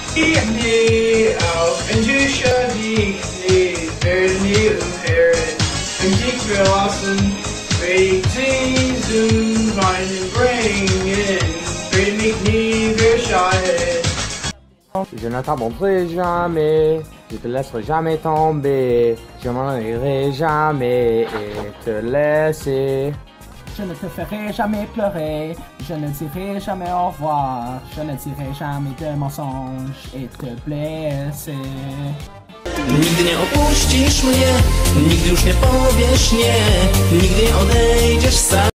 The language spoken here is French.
Nee, auch wenn du schon nicht lebst, werden wir umkehren. Und dich verlassen, werde ich diesen Weinen bringen, werde mich nie bescheiden. Je n'abandonnerai jamais, je te laisserai jamais tomber, je m'en irai jamais et te laisser. Je ne te ferai jamais pleurer, je ne dirai jamais au revoir, je ne dirai jamais de mensonges et te blesser. Nigdy nie opuścisz mnie, nigdy już nie powiesz nie, nigdy nie odejdziesz sam.